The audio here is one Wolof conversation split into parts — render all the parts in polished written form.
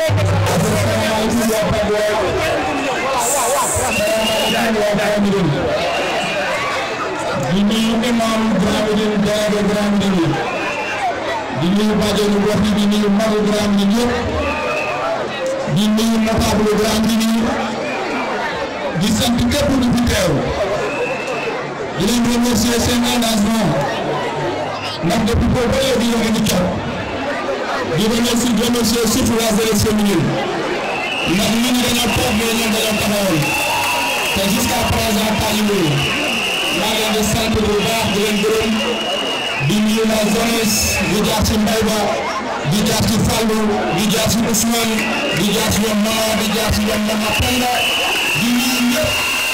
di nuyu imam Grand Médine délégué Grand Médine di nuyu bàjjenu gox yi di nuyu magu Grand Médine yëpp di nuyu notable Grand Médine di sant képp ku fi teew di leen remercier seen engagement ndax depuis boobu ba léegi yéen a ngi toog di remercier surtout la jeunesse féminine ndax ñun dañoo toog mais ñoom dañoo taxawal te jusqu'à présent tàlliwul maa ngi leen di sant bu baax di leen gërëm di nuyu la jeunesse di jaar ci Mbaye Ba di jaar ci Fallou di jaar ci Ousmane di jaar ci ñoom Mama di jaar ci ñoom Mama Penda di nuyu ñëpp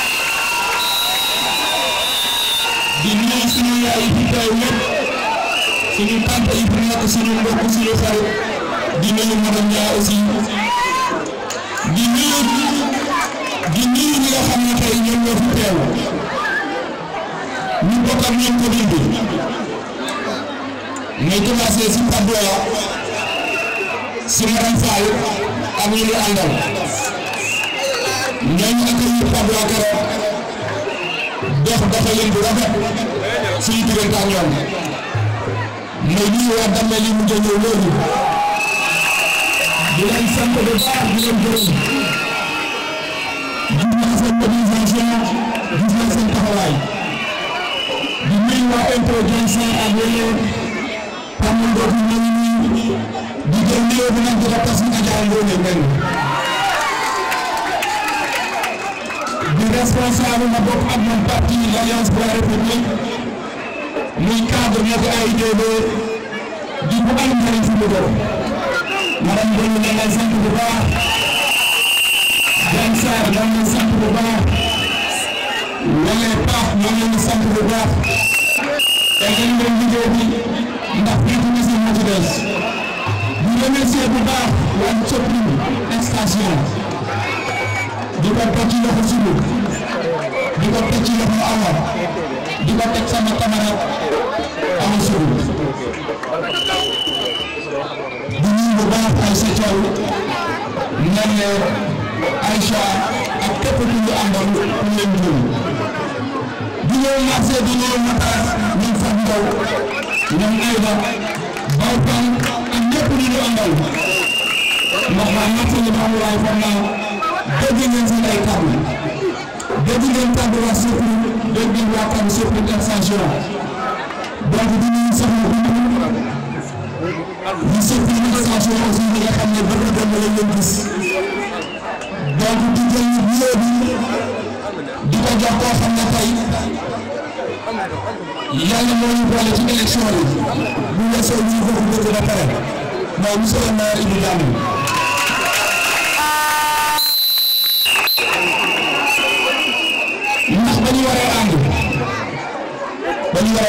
di nuyu suñu yaay yi fi teew ñëpp suñu tante yi fi nekk suñu mbokk suñu xarit di nuyu madame Ndiaye aussi di nuyu ñi nga xam ne tey ñoom ñoo fi teew ñu bokk ak ñoom commune bi may commencé si Padoa si madame Fall ak ñi ñu àndal ñooñu accueilli Padoa keroog dox doxalin bu rafet suñu diggante ak ñoom may nuyu waa Damel yi mu ñëw léegi di leen sant bu baax di leen gërëm gis naa seen mobilisation gis naa seen taxawaay di nuyu waa intelligence ak yeneen xamul dootu ñëw di jël nuyoo bi nag di ko tas nga jaay yoone mel di responsable ma bokk ak mon parti l'Alliance pour la République muy cadre nekk AIBD di bu am njëriñ fi mu doon madame Boye ñu lay sant bu baax Diagne Sarr ñu lay sant bu baax wala Pape ñu lay sant bu baax te ngeen doon liggéey bi ndax fii ci machine moo ci des di remercier bu baax waa Soprim extension di ko teg ci loxo subu di ko teg ci loxo Awa di ko teg sama camarade Awa subu di nuyu bu baax Aïssa Thiaw Nene Aïcha ak képp ku ñu àndal ku leen jël di ñëw marché di ñëw Matar ñoom Fatou Ndaw ñoom Aïda Bawpan ak ñëpp ñu ñu àndal ndax waa marché yi maa ngi waay foog naa dégg ngeen seen ay kàddu dégg ngeen kàddu waa Soprim dégg ngeen waa kàddu Soprim extension donc di nuyu soxna bu ñu Soprim extension aussi ñi nga xam ne bëgg na dem lañ leen gis donc di jël nuyoo bi di ko jox koo xam ne tey yàlla moo ñu boole ci élection yi bu weesoo ñu ko bëgg ba pare mooy monsieur le maire Ibou Dame ndax ba ñu waree ànd ba ñu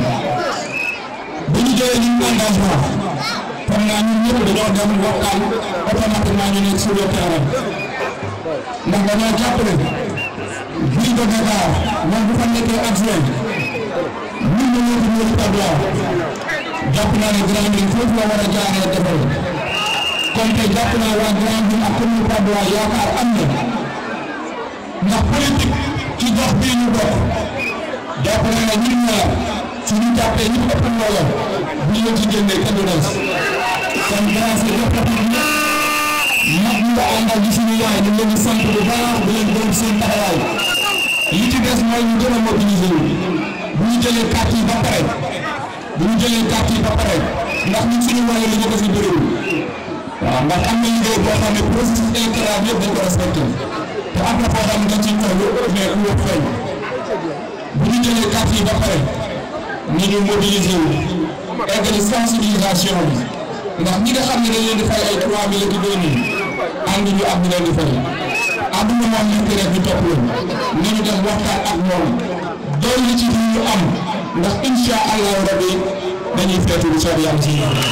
jëlee ñu engagement xam naa ñun ñëpp dañoo dem waxtaan automatiquement ñu nekk sur le terrain ndax dañoo jàpp ne ville de Dakar moom bu fa nekkee adjoint ñun ñoo ko ñëw Padoa jàpp naa ne Grand Médine foofu la war a jaaree defal kon tey jàpp naa waa Grand Médine ak commune Padoa yaakaar am na ndax politique ci gox bii ñu bokk jàpp naa ne ñun ñaar suñu jàppee ñu ëpp mbooloo bu ñu ci génnee kenn du des kon grâce à jox mag ñu nga àndal di suñu yaay ñu leen di sant bu baax di leen gërëm seen taxawaay li ci des mooy ñu gën a mobiliser bu ñu jëlee carte yi ba pare ndax ñun suñu wàllu li ñu ko fi bëriwul waaw ndax am na liggéey boo xam ne processus électoral yëpp dañ ko respecté te am na foo xam ne dañ ciy toll mais lu wëpp feeñ bu ñu jëlee carte yi ba pare ñu ñu mobiliser wu eggali sensibilisation bi ndax ñi nga xam ne dañ leen di fay ay 3000 ak 2000 ànd ñu ak ñu leen di fay àdduna moom nekk rek ñu topp leen nañu def waxtaan ak ñoom doy li ci ñu am ndax incha allahu rabbi dañuy feetu bu soob yàlla ci ñoom.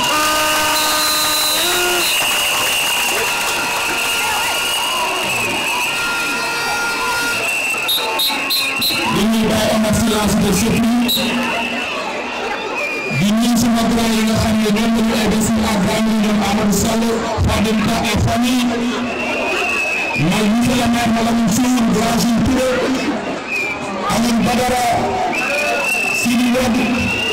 dañuy bàyyi am silence de surprise di nuyu sama grand yi nga xam ne ñoom la ñu egg si famille ñoom Amadou Sall Fadim Ka et famille mooy monsieur le maire Malamine Sow Grand Jules Touré Aline Badara Sidi Wade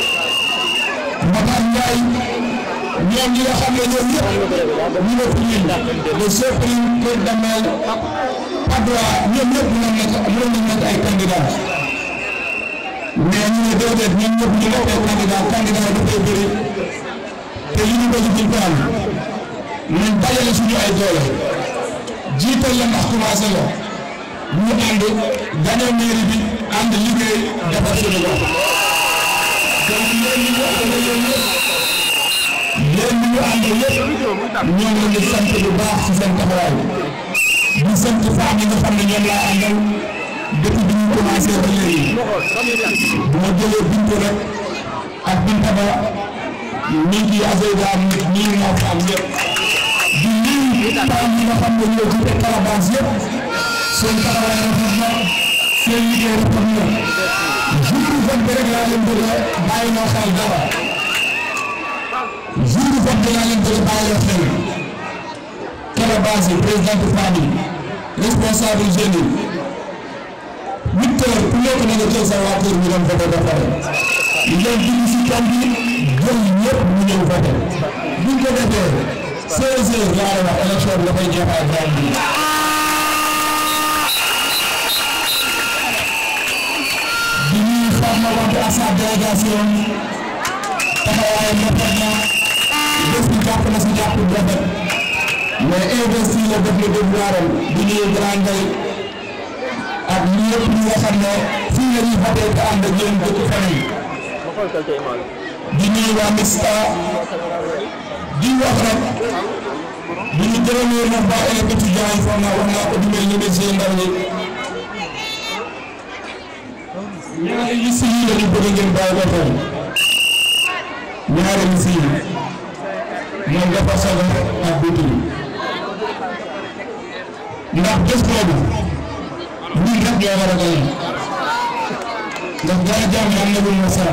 Matar Ndiaye ñoom ñi nga xam ne ñoom ñëpp ñu ne fi ñun le Soprim Kër Damel Padoa ñoom ñëpp mën nañ nekk ay candidats mais ñu ne déedéet ñun ñëpp ñu nekk ay candidat dafay bëri te li ñu bëgg ci plan nañ dajale suñu ay doole jiital la ndax commencé la ñu ànd gagné mairie bi ànd liggéey defar suñu bopp donc yéen ñi ñu ànd yëpp ñoo ngi leen di sant bu baax ci seen taxawaay di sant femmes yi nga xam ne ñoom laa àndal depuis bi ñu commencé ba léegi bu ma jëlee Bintu rek ak Binta Ba ñi ngi Azeyda ñii moo faam yëpp di nuyu femmes yi nga xam ne ñoo jiite Calabas yëpp seen taxawaay rafet na seen liggéey rafet na jour du vote bi rek laa leen bëgg a bàyyi noo xel dara jour du vote bi laa leen bëgg a bàyyi noo xel Calabas yi président de famille responsable jeune yi 8 heures ku nekk na nga jël sa waa kër ñu dem voté ba pare ñu dem dugg si camp bi jël ñëpp ñu ñëw voté buñ ko defee 16 heures laa wax élection bi dafay jeexal grand bi di ñuy Fatma Wade ak sa délégation taxawaayam rafet na bés bi jàpp na si jàpp bu rafet mais investi la def na devoiram di ñuy grand ngay ak ñëpp ñi nga xam ne fii la ñuy voté te ànd ak yéen dëkk feneen di ñuy waa Mista di wax rek bu ñu jëlee na ba élèves étudiants yi foog naa wax naa ko di mel ni monsieur Ndaw ñi ñaari liste yi la ñu bëgg ngeen bàyyi ko xel ñaari liste yi moom dafa soxla ak bëtt yi ndax bés boobu ñun rek ñoo war a gagné ndax dara jàmm am na lu mu saa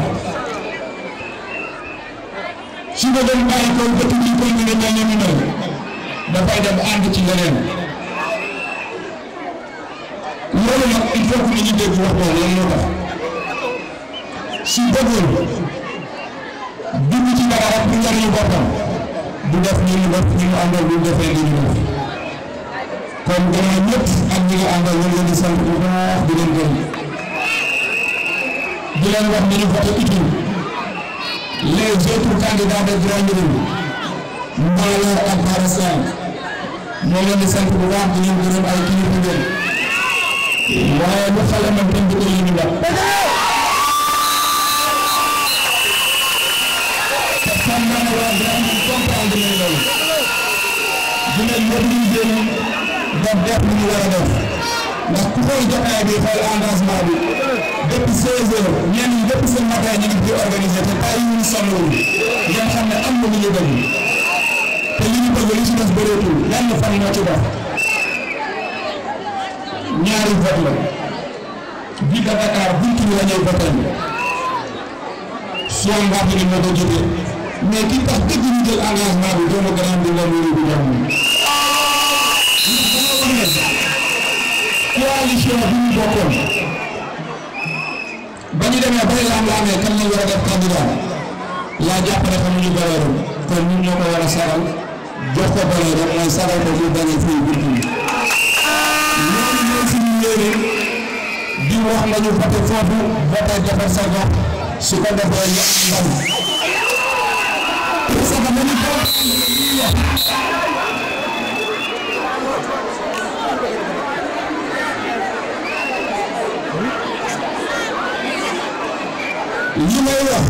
su ko doon bàyyi ko bëtt yi ko ñu ne mel ni mel dafay dem ànd ci leneen loolu nag il faut que ñu dégg wax boobu lan moo tax su bëggoon dugg ci dara rek bu njariñu boppam du def li ñu def ñu àndal bu defee li ñu def kon gannaaw ñëpp ak ñi nga àndal ñu leen di sant bu baax di leen gërëm di leen wax ni ñu voté utile les autres candidats de Grand Médine Mbalor ak Bara Sarr ñoo leen di sant bu baax di leen gërëm ay kilifa ngeen waaye lu xale man tam di ko li ñu wax te xam naa ne waa Grand Médine comprendre nañ loolu dinañ mobiliser def li ñu war a def ndax ku xool jotaay bi xool engagement bi depuis 16 heures ñenn ñi depuis ce matin ñu ngi di organiser te tay yu ñu sonn ngeen xam ne am na lu ñu bëgg te li ñu bëgg li ci des bëreetul lenn fan moo ci dox ñaari vote la ville de Dakar buntu bi la ñuy voté soo mbaat ni moo ko jógee mais ki tax dëgg ñu jël engagement bi doomu Grand bi la wéru bi ñoom coalition bi ñu bokkoon ba ñu demee bay lam-laamee kan lañ war a def candidat laa jàpp ne xamuñu baleeru kon ñun ñoo ko war a sagal jox ko baleeru mooy sagal ko ñu bañ a fii buntu bi loolu mooy suñu yéene di wax nañu voté foofu voté defar sa gox su ko defee ñu am ndam parce que dañu ko li may wax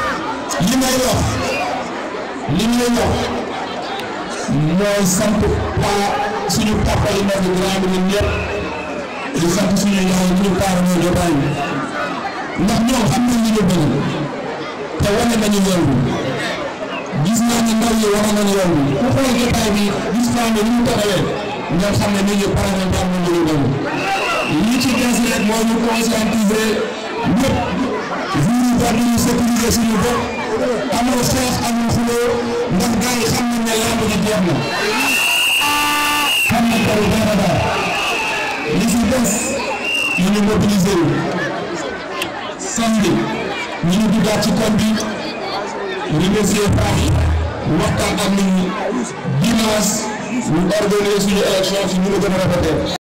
mooy sant suñu papa yi nekk Grand Médine ñëpp di sant suñu yaay yi ñu paree jotaay bi ndax ñoom xam nañ li ñu bëgg te wane nañu yoon bi gis naa ne ndaw yi wane nañu yoon bi ku xool jotaay bi gis naa ne ni mu taxawee ñoo xam ne nit ñi pare nañ am nañu lu bëgg li ci des rek mooy ñu conscientiser ñëpp jour yi war nañu sécuriser suñu bopp amul xeex amul xuloo ndax gars yi xam nañ ne lamb ji jeex na xam nañ ko bu baax a baax li ci des ñu mobiliser wu samedi ñu duggaat ci koñ bi remercier Pape waxtaan ak nit ñi dimanche ñu organiser suñu élection ci ñu la gën a rafetee